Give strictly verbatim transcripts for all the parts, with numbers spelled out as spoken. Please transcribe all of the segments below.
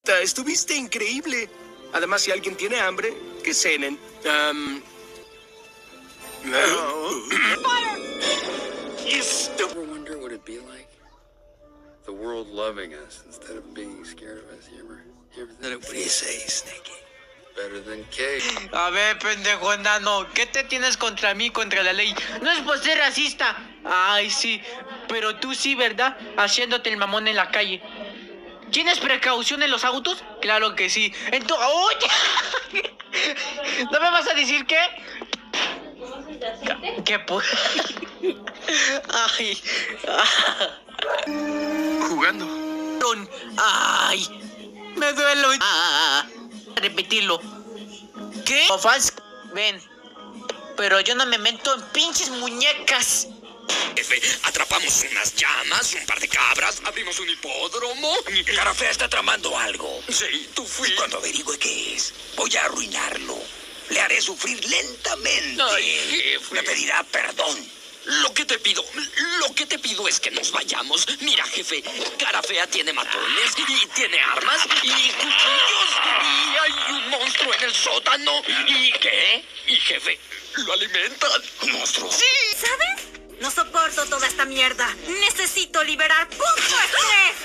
Estuviste increíble. Además, si alguien tiene hambre, que cenen. Um... No. Yes. Ever wonder what it'd be like? The world loving us instead of being scared of us. You ever, you ever think What do you say, Snakey? better than cake? A ver, pendejo enano, ¿qué te tienes contra mí, contra la ley? No es por ser racista. Ay, sí, pero tú sí, ¿verdad? Haciéndote el mamón en la calle. ¿Tienes precaución en los autos? Claro que sí. Entonces, ¡oye! ¿No me vas a decir qué? ¿Qué pues? Ay. Jugando. Ay. Me duele. Ah, repetirlo. ¿Qué? Fans, ven. Pero yo no me meto en pinches muñecas. Jefe, atrapamos unas llamas, un par de cabras, abrimos un hipódromo. Garafea está tramando algo. Sí, tú fuiste. Y cuando averigüe qué es, voy a arruinarlo. Le haré sufrir lentamente. Ay, jefe. Me pedirá perdón. Lo que te pido, lo que te pido es que nos vayamos. Mira, jefe, Garafea tiene matones y tiene armas y cuchillos y hay un monstruo en el sótano. ¿Y qué? Y jefe, lo alimentan. ¿Un monstruo? Sí. ¿Sabes? No soporto toda esta mierda. Necesito liberar punto estrés.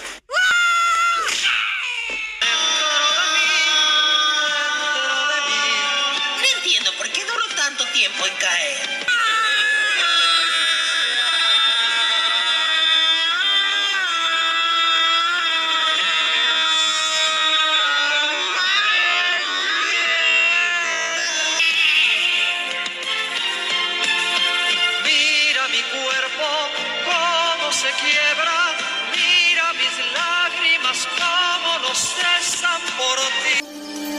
No entiendo por qué duró tanto tiempo en caer.